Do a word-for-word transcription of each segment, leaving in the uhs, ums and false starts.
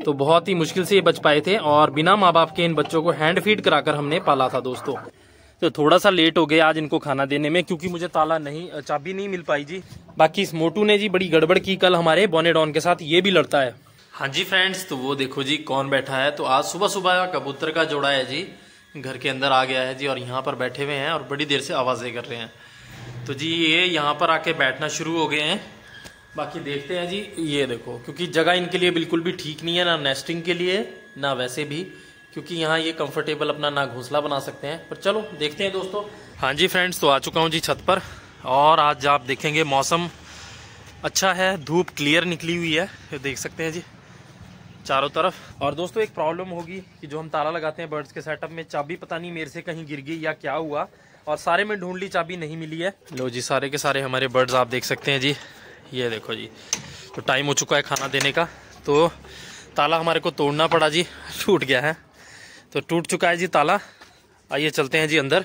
तो बहुत ही मुश्किल से ये बच पाए थे और बिना माँ बाप के इन बच्चों को हैंड फीड कराकर हमने पाला था दोस्तों। तो थोड़ा सा लेट हो गया आज इनको खाना देने में, क्योंकि मुझे ताला नहीं चाबी नहीं मिल पाई जी। बाकी इस मोटू ने जी बड़ी गड़बड़ की कल हमारे बोनेडॉन के साथ, ये भी लड़ता है। हाँ जी फ्रेंड्स, तो वो देखो जी कौन बैठा है। तो आज सुबह सुबह कबूतर का जोड़ा है जी, घर के अंदर आ गया है जी और यहाँ पर बैठे हुए हैं और बड़ी देर से आवाज़ें कर रहे हैं। तो जी ये यहाँ पर आके बैठना शुरू हो गए हैं। बाकी देखते हैं जी, ये देखो क्योंकि जगह इनके लिए बिल्कुल भी ठीक नहीं है, ना नेस्टिंग के लिए ना वैसे भी, क्योंकि यहाँ ये कंफर्टेबल अपना ना घोंसला बना सकते हैं। पर चलो देखते हैं दोस्तों। हाँ जी फ्रेंड्स, तो आ चुका हूँ जी छत पर और आज आप देखेंगे मौसम अच्छा है, धूप क्लियर निकली हुई है, ये देख सकते हैं जी चारों तरफ। और दोस्तों एक प्रॉब्लम होगी कि जो हम ताला लगाते हैं बर्ड्स के सेटअप में, चाबी पता नहीं मेरे से कहीं गिर गई या क्या हुआ, और सारे में ढूंढ ली चाबी नहीं मिली है। लो जी सारे के सारे हमारे बर्ड्स आप देख सकते हैं जी, ये देखो जी। तो टाइम हो चुका है खाना देने का, तो ताला हमारे को तोड़ना पड़ा जी, टूट गया है। तो टूट चुका है जी ताला। आइए चलते हैं जी अंदर।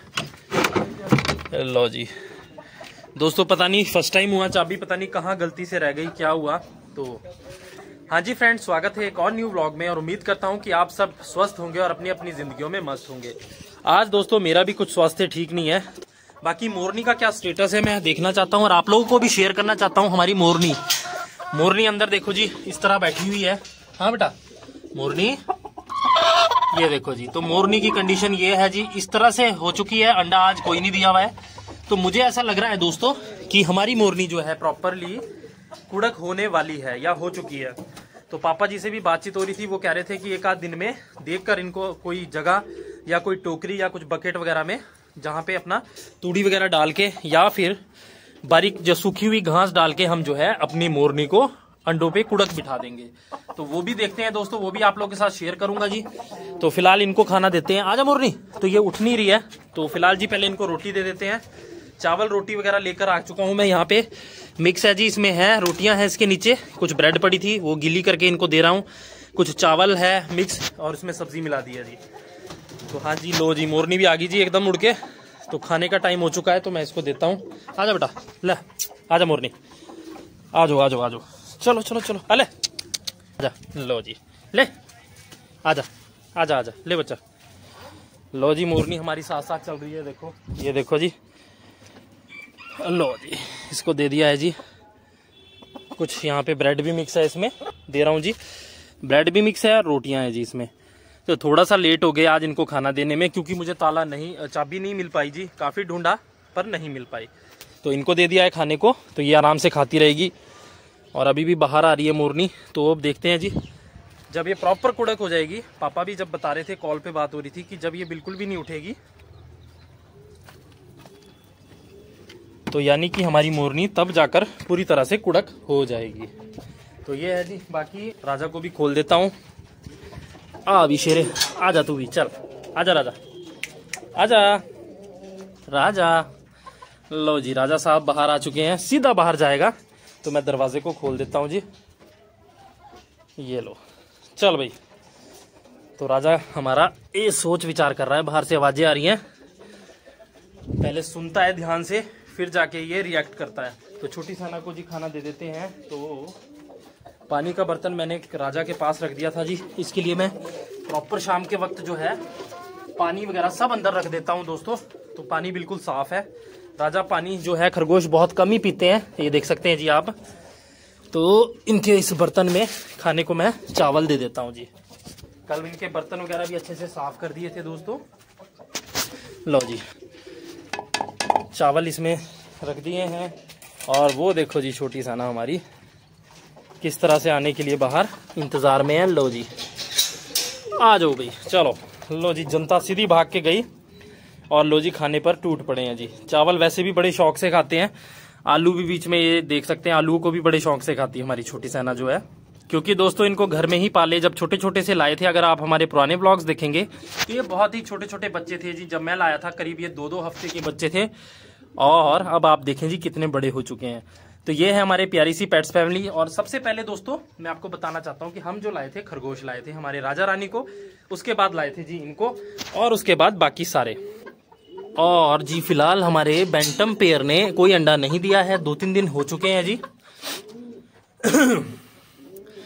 लो जी दोस्तों, पता नहीं फर्स्ट टाइम हुआ, चाबी पता नहीं कहाँ गलती से रह गई, क्या हुआ। तो हाँ जी फ्रेंड्स, स्वागत है एक और न्यू व्लॉग में और उम्मीद करता हूँ कि आप सब स्वस्थ होंगे और अपनी अपनी जिंदगियों में मस्त होंगे। आज दोस्तों मेरा भी कुछ स्वास्थ्य ठीक नहीं है। बाकी मोरनी का क्या स्टेटस है मैं देखना चाहता हूँ और आप लोगों को भी शेयर करना चाहता हूँ। हमारी मोरनी मोरनी अंदर देखो जी इस तरह बैठी हुई है। हाँ बेटा मोरनी, ये देखो जी। तो मोरनी की कंडीशन ये है जी, इस तरह से हो चुकी है, अंडा आज कोई नहीं दिया हुआ है। तो मुझे ऐसा लग रहा है दोस्तों कि हमारी मोरनी जो है प्रॉपरली कुड़क होने वाली है या हो चुकी है। तो पापा जी से भी बातचीत हो रही थी, वो कह रहे थे कि एक आध दिन में देखकर इनको कोई जगह या कोई टोकरी या कुछ बकेट वगैरह में जहाँ पे अपना तूड़ी वगैरह डाल के या फिर बारीक जो सूखी हुई घास डाल के हम जो है अपनी मोरनी को अंडों पे कुड़क बिठा देंगे। तो वो भी देखते हैं दोस्तों, वो भी आप लोगों के साथ शेयर करूंगा जी। तो फिलहाल इनको खाना देते हैं। आजा मोरनी, तो ये उठ नहीं रही है, तो फिलहाल जी पहले इनको रोटी दे देते हैं। चावल रोटी वगैरह लेकर आ चुका हूँ मैं, यहाँ पे मिक्स है जी, इसमें है रोटियां हैं, इसके नीचे कुछ ब्रेड पड़ी थी वो गीली करके इनको दे रहा हूँ, कुछ चावल है मिक्स और इसमें सब्जी मिला दी है जी। तो हाँ जी लो जी, मोरनी भी आ गई जी एकदम उड़ के। तो खाने का टाइम हो चुका है, तो मैं इसको देता हूँ। आजा बेटा, ले आजा मोरनी, आ जाओ आ जाओ आ जाओ, चलो चलो चलो, अले आजा, लो जी ले आजा आजा आजा, ले बच्चा। लो जी मोरनी हमारी साथ साथ चल रही है, देखो ये देखो जी। लो जी इसको दे दिया है जी, कुछ यहाँ पे ब्रेड भी मिक्स है, इसमें दे रहा हूँ जी। ब्रेड भी मिक्स है और रोटियां हैं जी इसमें। तो थोड़ा सा लेट हो गया आज इनको खाना देने में, क्योंकि मुझे ताला नहीं चाबी नहीं मिल पाई जी, काफ़ी ढूंढा पर नहीं मिल पाई। तो इनको दे दिया है खाने को, तो ये आराम से खाती रहेगी। और अभी भी बाहर आ रही है मोरनी, तो अब देखते हैं जी जब ये प्रॉपर कुड़क हो जाएगी। पापा भी जब बता रहे थे, कॉल पे बात हो रही थी कि जब ये बिल्कुल भी नहीं उठेगी, तो यानी कि हमारी मोरनी तब जाकर पूरी तरह से कुड़क हो जाएगी। तो ये है जी। बाकी राजा को भी खोल देता हूँ। आ अभी शेरे, आजा तू भी, चल आजा राजा, आजा राजा। लो जी राजा साहब बाहर आ चुके हैं, सीधा बाहर जाएगा, तो मैं दरवाजे को खोल देता हूँ जी। ये लो, चल भाई। तो राजा हमारा ये सोच विचार कर रहा है, बाहर से आवाजें आ रही हैं, पहले सुनता है ध्यान से, फिर जाके ये रिएक्ट करता है। तो छोटी साना को जी खाना दे देते हैं। तो पानी का बर्तन मैंने राजा के पास रख दिया था जी, इसके लिए मैं प्रॉपर शाम के वक्त जो है पानी वगैरह सब अंदर रख देता हूँ दोस्तों। तो पानी बिल्कुल साफ है। राजा पानी जो है खरगोश बहुत कम ही पीते हैं, ये देख सकते हैं जी आप। तो इनके इस बर्तन में खाने को मैं चावल दे देता हूँ जी। कल इनके बर्तन वगैरह भी अच्छे से साफ कर दिए थे दोस्तों। लो जी चावल इसमें रख दिए हैं। और वो देखो जी छोटी साना हमारी किस तरह से आने के लिए बाहर इंतजार में है। लो जी आ जाओ भाई, चलो। लो जी जनता सीधी भाग के गई और लो जी खाने पर टूट पड़े हैं जी। चावल वैसे भी बड़े शौक से खाते हैं, आलू भी बीच में ये देख सकते हैं, आलू को भी बड़े शौक से खाती है हमारी छोटी सेना जो है। क्योंकि दोस्तों इनको घर में ही पाले, जब छोटे छोटे से लाए थे, अगर आप हमारे पुराने ब्लॉग्स देखेंगे तो ये बहुत ही छोटे छोटे बच्चे थे जी। जब मैं लाया था करीब ये दो दो हफ्ते के बच्चे थे, और अब आप देखें जी कितने बड़े हो चुके हैं। तो ये है हमारे प्यारी सी पेट्स फैमिली। और सबसे पहले दोस्तों मैं आपको बताना चाहता हूँ कि हम जो लाए थे खरगोश लाए थे हमारे राजा रानी को, उसके बाद लाए थे जी इनको, और उसके बाद बाकी सारे। और जी फिलहाल हमारे बैंटम पेयर ने कोई अंडा नहीं दिया है, दो तीन दिन हो चुके हैं जी।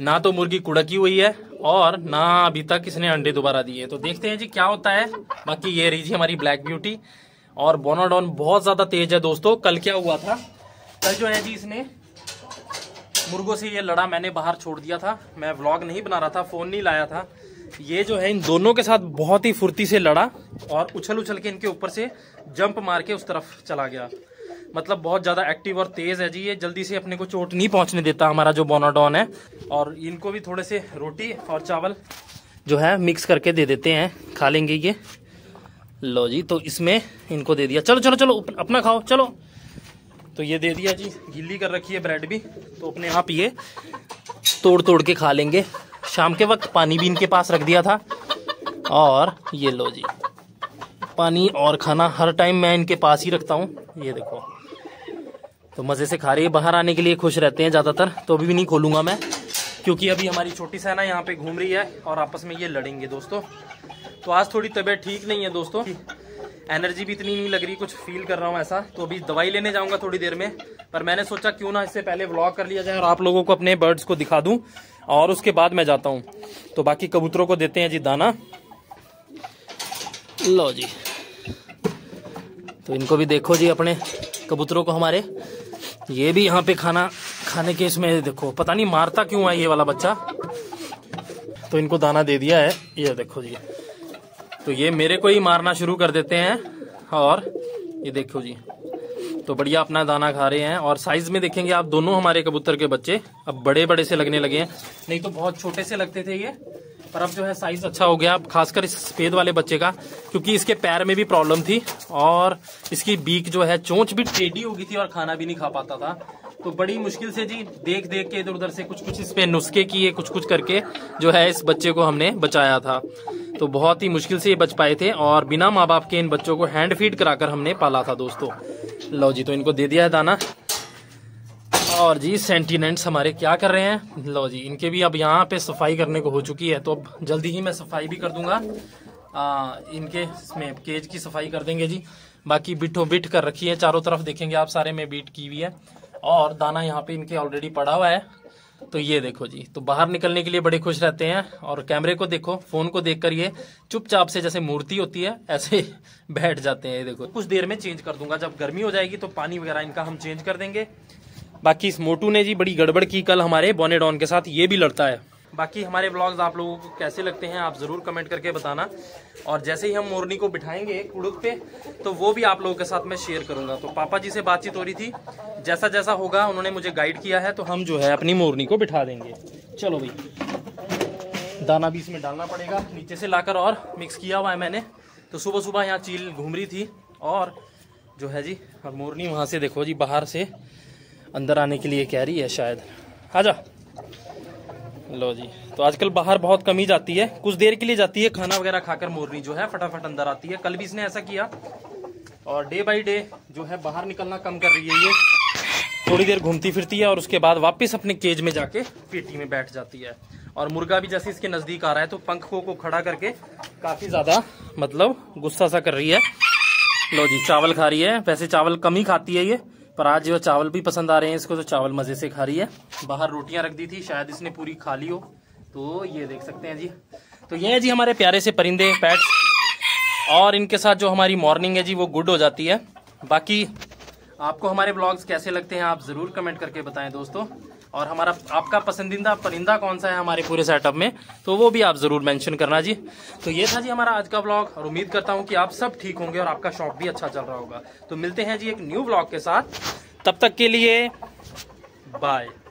ना तो मुर्गी कुड़की हुई है और ना अभी तक इसने अंडे दोबारा दिए। तो देखते हैं जी क्या होता है। बाकी ये रही जी हमारी ब्लैक ब्यूटी। और बोनाडॉन बहुत ज्यादा तेज है दोस्तों। कल क्या हुआ था, कल जो है जी इसने मुर्गों से ये लड़ा, मैंने बाहर छोड़ दिया था, मैं व्लॉग नहीं बना रहा था, फोन नहीं लाया था। ये जो है इन दोनों के साथ बहुत ही फुर्ती से लड़ा और उछल उछल के इनके ऊपर से जंप मार के उस तरफ चला गया। मतलब बहुत ज्यादा एक्टिव और तेज है जी ये, जल्दी से अपने को चोट नहीं पहुंचने देता हमारा जो बोनाडॉन है। और इनको भी थोड़े से रोटी और चावल जो है मिक्स करके दे देते हैं, खा लेंगे ये। लो जी, तो इसमें इनको दे दिया। चलो चलो चलो अपना खाओ चलो। तो ये दे दिया जी, गीली कर रखी है ब्रेड भी, तो अपने आप ये तोड़ तोड़ के खा लेंगे। शाम के वक्त पानी भी इनके पास रख दिया था। और ये लो जी, पानी और खाना हर टाइम मैं इनके पास ही रखता हूँ। ये देखो, तो मजे से खा रही है। बाहर आने के लिए खुश रहते हैं ज्यादातर, तो अभी भी नहीं खोलूंगा मैं, क्योंकि अभी हमारी छोटी सेना यहाँ पे घूम रही है और आपस में ये लड़ेंगे दोस्तों। तो आज थोड़ी तबीयत ठीक नहीं है दोस्तों, एनर्जी भी इतनी नहीं लग रही, कुछ फील कर रहा हूँ ऐसा। तो अभी दवाई लेने जाऊंगा थोड़ी देर में, पर मैंने सोचा क्यों ना इससे पहले व्लॉग कर लिया जाए और आप लोगों को अपने बर्ड्स को दिखा दूं, और उसके बाद मैं जाता हूँ। तो बाकी कबूतरों को देते हैं जी दाना। लो जी, तो इनको भी देखो जी, अपने कबूतरों को हमारे, ये भी यहाँ पे खाना खाने के इसमें देखो, पता नहीं मारता क्यों है ये वाला बच्चा। तो इनको दाना दे दिया है, ये देखो जी। तो ये मेरे को ही मारना शुरू कर देते हैं। और ये देखो जी, तो बढ़िया अपना दाना खा रहे हैं। और साइज में देखेंगे आप, दोनों हमारे कबूतर के बच्चे अब बड़े बड़े से लगने लगे हैं, नहीं तो बहुत छोटे से लगते थे ये, पर अब जो है साइज अच्छा हो गया। अब खासकर इस सफेद वाले बच्चे का, क्योंकि इसके पैर में भी प्रॉब्लम थी और इसकी बीक जो है, चोंच भी टेढ़ी हो गई थी और खाना भी नहीं खा पाता था। तो बड़ी मुश्किल से जी देख देख के इधर उधर से कुछ कुछ इस पे नुस्खे किए, कुछ कुछ करके जो है इस बच्चे को हमने बचाया था। तो बहुत ही मुश्किल से ये बच पाए थे और बिना माँ बाप के इन बच्चों को हैंड फीड कराकर हमने पाला था दोस्तों। लो जी, तो इनको दे दिया है दाना। और जी सेंटिनेंट्स हमारे क्या कर रहे हैं, लो जी, इनके भी अब यहाँ पे सफाई करने को हो चुकी है, तो अब जल्दी ही मैं सफाई भी कर दूंगा। आ, इनके इसमें केज की सफाई कर देंगे जी। बाकी बिठो बिठ कर रखी है चारों तरफ, देखेंगे आप, सारे में बीट की हुई है। और दाना यहाँ पे इनके ऑलरेडी पड़ा हुआ है। तो ये देखो जी, तो बाहर निकलने के लिए बड़े खुश रहते हैं। और कैमरे को देखो, फोन को देखकर ये चुपचाप से जैसे मूर्ति होती है ऐसे बैठ जाते हैं। ये देखो, कुछ देर में चेंज कर दूंगा, जब गर्मी हो जाएगी तो पानी वगैरह इनका हम चेंज कर देंगे। बाकी इस मोटू ने जी बड़ी गड़बड़ की कल हमारे बोनाडॉन के साथ, ये भी लड़ता है। बाकी हमारे ब्लॉग्स आप लोगों को कैसे लगते हैं आप जरूर कमेंट करके बताना। और जैसे ही हम मोरनी को बिठाएंगे कुड़ुक पे, तो वो भी आप लोगों के साथ मैं शेयर करूंगा। तो पापा जी से बातचीत हो रही थी, जैसा जैसा होगा उन्होंने मुझे गाइड किया है, तो हम जो है अपनी मोरनी को बिठा देंगे। चलो भाई, दाना भी इसमें डालना पड़ेगा नीचे से लाकर, और मिक्स किया हुआ है मैंने। तो सुबह सुबह यहाँ चील घूम रही थी और जो है जी, और मोरनी वहाँ से देखो जी, बाहर से अंदर आने के लिए कह रही है शायद, आजा। लो जी, तो आजकल बाहर बहुत कम ही जाती है, कुछ देर के लिए जाती है, खाना वगैरह खाकर मोरनी जो है फटाफट अंदर आती है। कल भी इसने ऐसा किया। और डे बाय डे जो है बाहर निकलना कम कर रही है ये, थोड़ी देर घूमती फिरती है और उसके बाद वापस अपने केज में जाके पेटी में बैठ जाती है। और मुर्गा भी जैसे इसके नजदीक आ रहा है तो पंखों को खड़ा करके काफी ज्यादा मतलब गुस्सा सा कर रही है। लो जी, चावल खा रही है। वैसे चावल कम ही खाती है ये, पर आज जो चावल भी पसंद आ रहे हैं इसको, तो चावल मजे से खा रही है। बाहर रोटियां रख दी थी, शायद इसने पूरी खा ली हो, तो ये देख सकते हैं जी। तो ये है जी हमारे प्यारे से परिंदे पेट्स, और इनके साथ जो हमारी मॉर्निंग है जी वो गुड हो जाती है। बाकी आपको हमारे ब्लॉग्स कैसे लगते हैं आप जरूर कमेंट करके बताएं दोस्तों। और हमारा आपका पसंदीदा परिंदा कौन सा है हमारे पूरे सेटअप में, तो वो भी आप जरूर मेंशन करना जी। तो ये था जी हमारा आज का ब्लॉग, और उम्मीद करता हूँ कि आप सब ठीक होंगे और आपका शॉप भी अच्छा चल रहा होगा। तो मिलते हैं जी एक न्यू ब्लॉग के साथ, तब तक के लिए बाय।